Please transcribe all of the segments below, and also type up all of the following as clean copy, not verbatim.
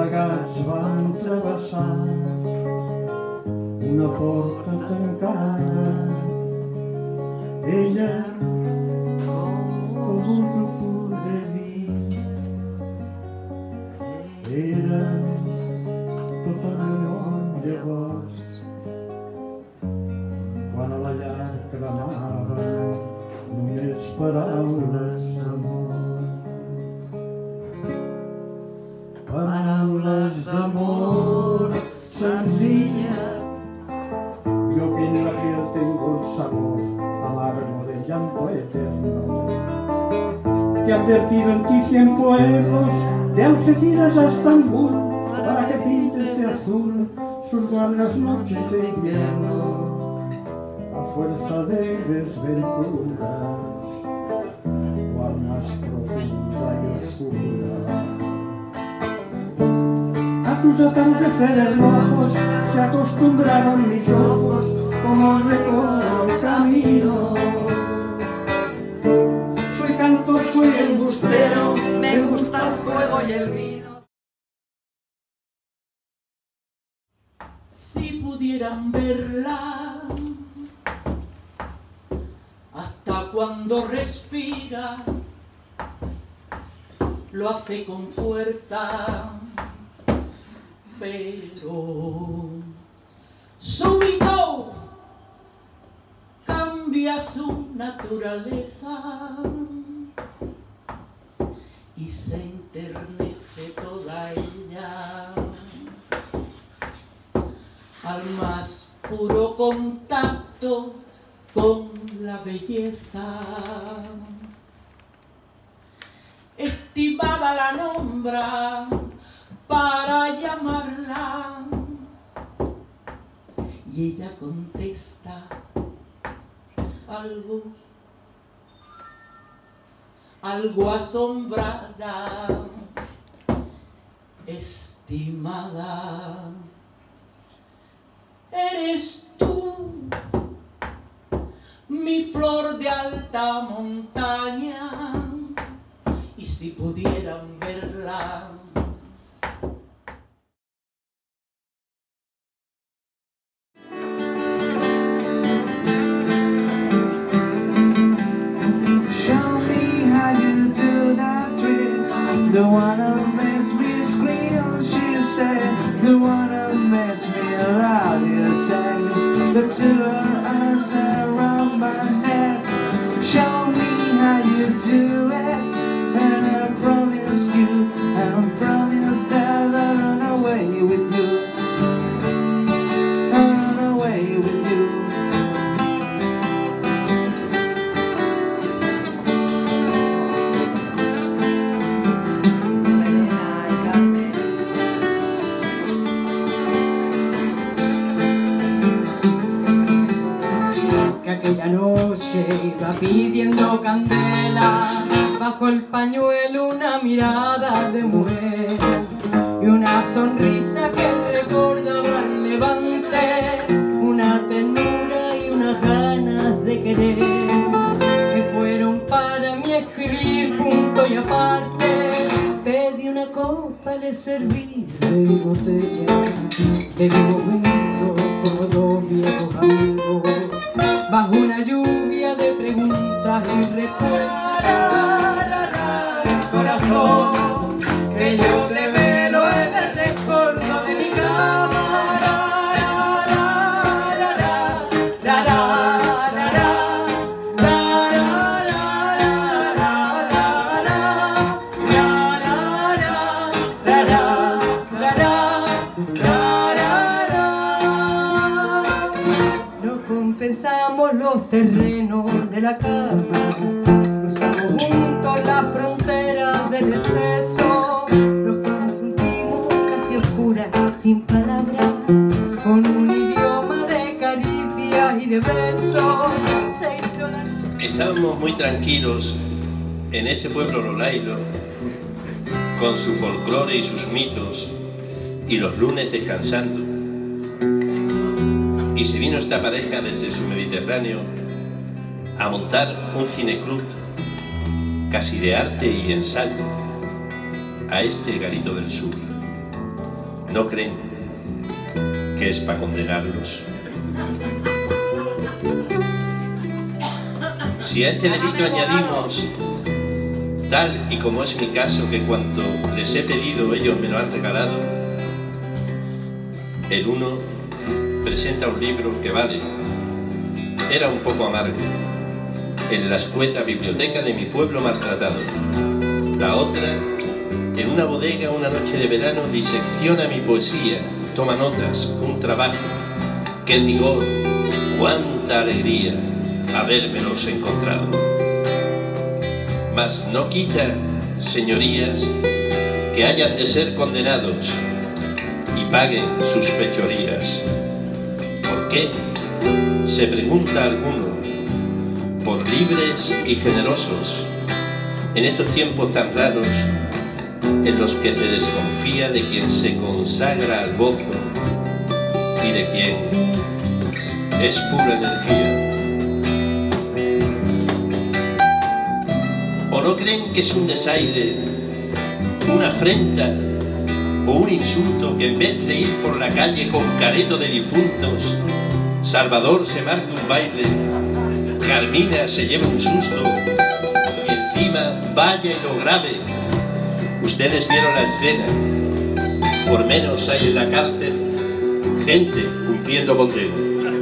gats van travessar una porta tancada. Ella, com us ho podré dir, era tota llunyor llavors, quan a la llar cremaven només paraules d'amor. Paraules d'amor sencillas. Yo que en la piel tengo el sabor amargo del llanto eterno, que ha vertido en ti 100 poemas de Algeciras a Estambul, para que pintes de azul sus largas noches de invierno, a fuerza de desventuras, cual más profunda y oscura. A tus atardeceres rojos se acostumbraron mis ojos, como recorro el camino. Soy cantor, soy embustero, me gusta el fuego y el vino. Si pudieran verla, hasta cuando respira, lo hace con fuerza, pero súbito cambia su naturaleza y se enternece toda ella al más puro contacto con la belleza. Estimada la nombra para llamarla y ella contesta algo asombrada. Estimada, eres tú, mi flor de alta montaña, y si pudieran verla, the one who makes me scream, she said. The one who makes me loud, you say. The two arms around my neck. Show me how you do it, and I promise you, and I promise that I'll run away with you. I'll run away with you. Aquella noche iba pidiendo candela, bajo el pañuelo una mirada de mujer y una sonrisa que recordaba el levante, una ternura y unas ganas de querer, que fueron para mí escribir punto y aparte. Pedí una copa, le serví de mi botella, bebimos juntos como dos viejos amigos, bajo una lluvia de preguntas y respuestas. Corazón, que yo te velo en el recuerdo de mi cama. Compensamos los terrenos de la cama, cruzamos juntos las fronteras del exceso, nos confundimos casi oscuras, sin palabras, con un idioma de caricias y de besos. Estábamos muy tranquilos en este pueblo lolailo, con su folclore y sus mitos, y los lunes descansando. Y se vino esta pareja desde su Mediterráneo a montar un cineclub casi de arte y ensayo a este garito del sur. ¿No creen que es para condenarlos? Si a este delito añadimos, tal y como es mi caso, que cuando les he pedido ellos me lo han regalado, el uno presenta un libro que vale, era un poco amargo, en la escueta biblioteca de mi pueblo maltratado. La otra, en una bodega una noche de verano, disecciona mi poesía, toma notas, un trabajo. ¡Qué rigor! ¡Cuánta alegría habérmelos encontrado! Mas no quita, señorías, que hayan de ser condenados y paguen sus fechorías. ¿Por qué? Se pregunta alguno. Por libres y generosos, en estos tiempos tan raros, en los que se desconfía de quien se consagra al gozo y de quien es pura energía. ¿O no creen que es un desaire, una afrenta o un insulto que en vez de ir por la calle con careto de difuntos, Salvador se marque un baile, Carmina se lleva un susto y encima vaya y lo grabe? Ustedes vieron la escena. Por menos hay en la cárcel gente cumpliendo condena.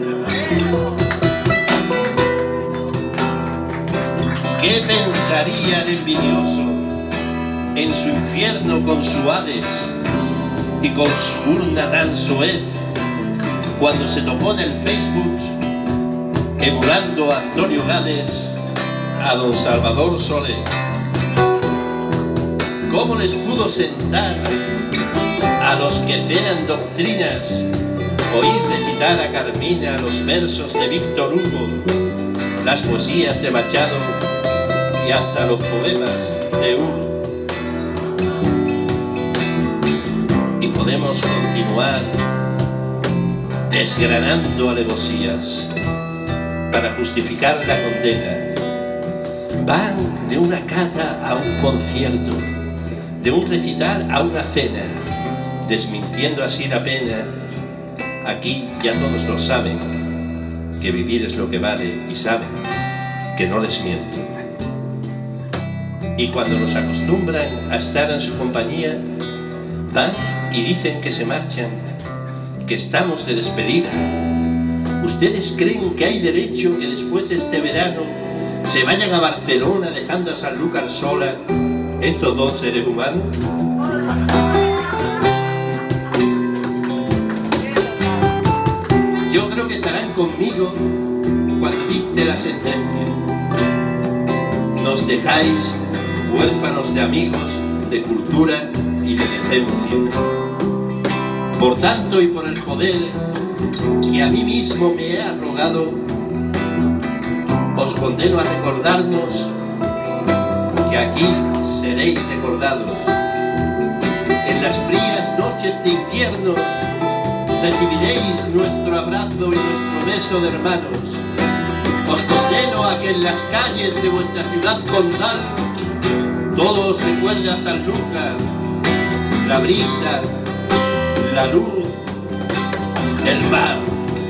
¿Qué pensaría el envidioso en su infierno con su Hades y con su urna tan soez cuando se topó en el Facebook emulando a Antonio Gades a don Salvador Soler? ¿Cómo les pudo sentar a los que cenan doctrinas oír recitar a Carmina los versos de Víctor Hugo, las poesías de Machado y hasta los poemas de Hugo? Y podemos continuar desgranando alevosías para justificar la condena. Van de una cata a un concierto, de un recital a una cena, desmintiendo así la pena. Aquí ya todos lo saben, que vivir es lo que vale, y saben que no les miento. Y cuando nos acostumbran a estar en su compañía, van y dicen que se marchan, que estamos de despedida. ¿Ustedes creen que hay derecho que después de este verano se vayan a Barcelona dejando a Sanlúcar sola estos dos seres humanos? Yo creo que estarán conmigo cuando dicte la sentencia. Nos dejáis huérfanos de amigos, de cultura y de decencia. Por tanto y por el poder que a mí mismo me he arrogado, os condeno a recordarnos que aquí seréis recordados. En las frías noches de invierno recibiréis nuestro abrazo y nuestro beso de hermanos. Os condeno a que en las calles de vuestra ciudad condal todo os recuerde a Sanlúcar, la brisa, la luz, el mar.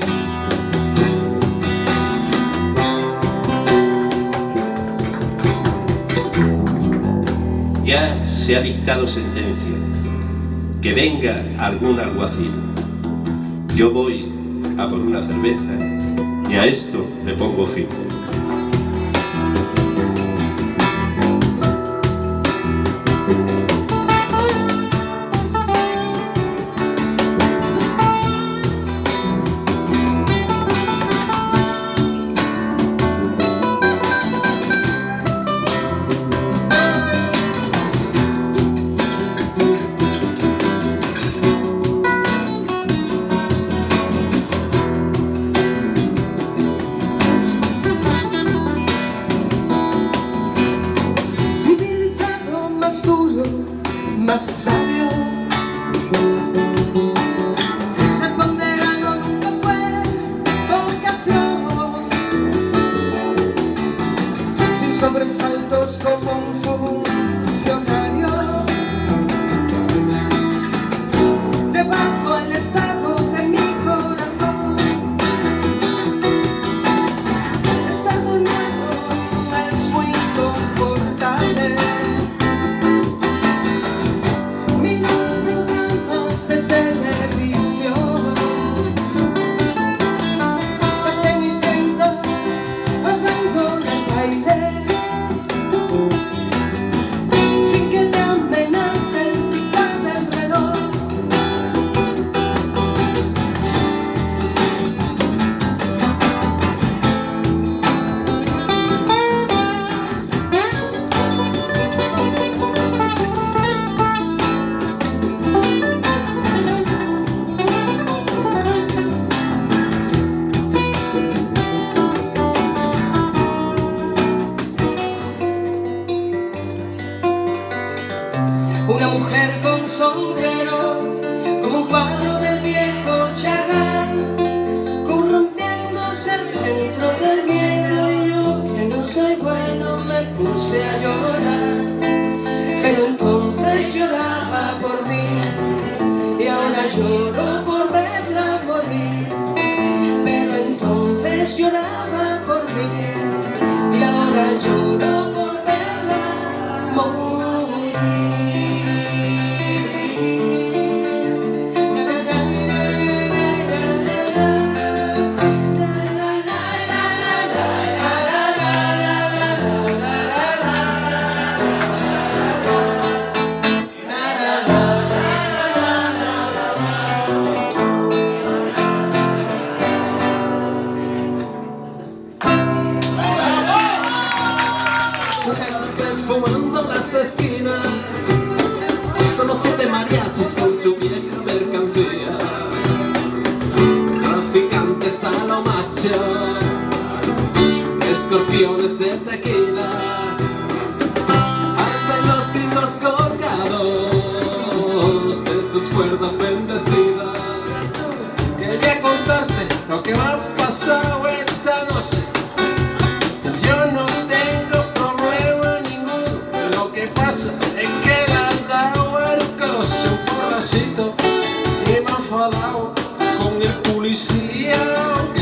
Ya se ha dictado sentencia, que venga algún alguacil. Yo voy a por una cerveza y a esto le pongo fin. sombrero, como un cuadro del viejo Chagall, corrompiéndose el centro del miedo. Y yo, que no soy bueno, me puse a llorar. Pero entonces lloraba por mí, y ahora lloro por verla morir. Pero entonces lloraba por mí, y ahora lloro por verla morir. Fumando las esquinas, somos 7 mariachis con su vieja mercancía, traficantes a lo macho, escorpiones de tequila, andan los gringos colgados de sus cuerdas bendecidas. Quería contarte lo que me ha pasado esta noche. Yo no tengo problema ninguno, lo que pasa es que le han dado el coche un porracito y me ha enfadado con el policía que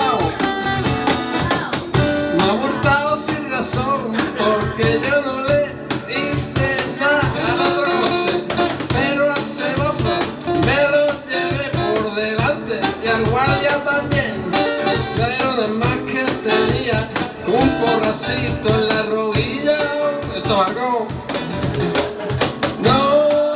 me ha multado sin razón, porque yo no le hice nada al otro coche, pero al semáforo me lo llevé por delante y al guardia también, pero nada más que tenía un porracito en la rodilla. Eso hago. No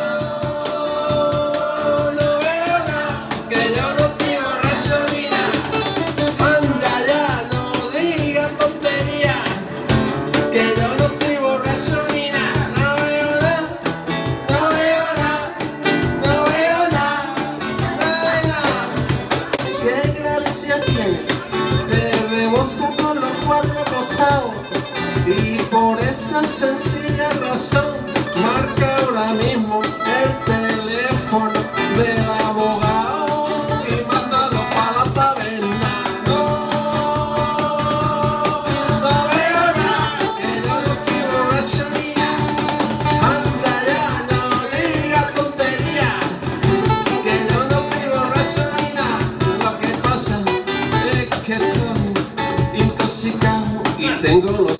veo nada, que yo no estoy borracho ni nada. Anda ya, no diga tontería, que yo no estoy borracho ni nada. No veo nada, no veo nada, no veo nada, nada de nada. Qué gracia tiene, te rebosa por los 4 costados, y por esa sencilla razón marca ahora mismo el teléfono del abogado y mándalo para la taberna. No veo nada, que yo no estoy borracho ni nada. Anda ya, no diga tontería, que yo no estoy borracho ni nada. Lo que pasa es que estoy intoxicado y tengo los